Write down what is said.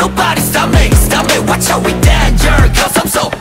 nobody stop me, watch how we danger. Cause I'm so